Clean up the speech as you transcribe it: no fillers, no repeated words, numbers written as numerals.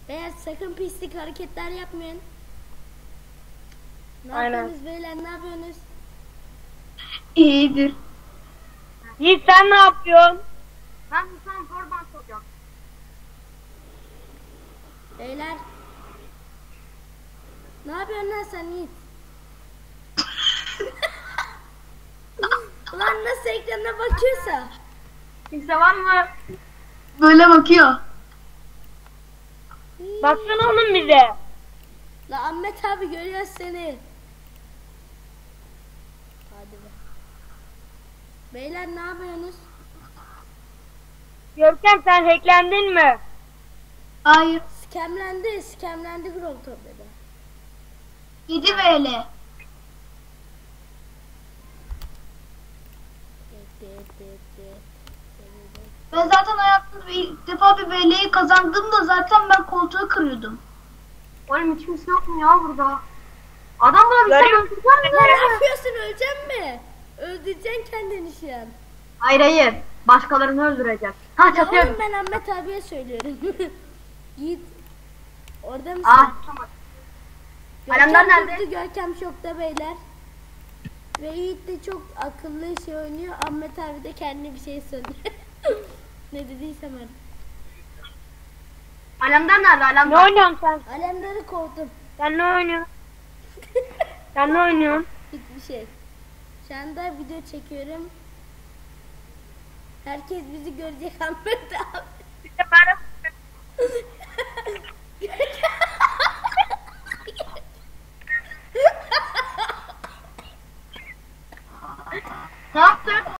Beyler sakın pislik hareketler yapmayın. Ne Aynen. yapıyorsunuz beyler, ne yapıyorsunuz? İyidir. Yiğit sen ne yapıyorsun? Ben bu sana oradan soracağım. Beyler. Ne yapıyorsun lan sen Yiğit? Ulan nasıl ekrana bakıyorsa. Kimse var mı? Böyle bakıyor. Baksana oğlum bize. La Ahmet abi görüyor seni. Hadi be. Beyler ne yapıyorsunuz? Görkem sen hacklendin mi? Hayır. Skemlendi Grol topladı. 7 VL. Ben zaten hayatımda ilk defa bir VL'yi kazandığımda zaten ben koltuğu kırıyordum. Oğlum hiç kimse yok mu ya burada? Adam bana bir Görüyor tane musun? var mı? Ne yapıyorsun, öleceksin mi? Öldüreceksin kendini şu an. Hayır. Başkalarını öldürecek. Ha Ya çatıyorum. oğlum ben Ahmet abiye söylüyorum. Git. Orada mısın? Aa tutamadım. Alemdar Görkem nerede? durdu, Görkem şokta beyler. Ve Yiğit de çok akıllı şey oynuyor. Ahmet abi de kendine bir şey söylüyor. Ne dediysem artık. Alemdar nerede? Ne Alemdar. oynuyorsun sen? Alemdar'ı kovdum. Sen ne oynuyorsun? Sen ne oynuyorsun? Hiçbir şey. Şu anda video çekiyorum. Herkes bizi görecek Ahmet abi. Bir de ben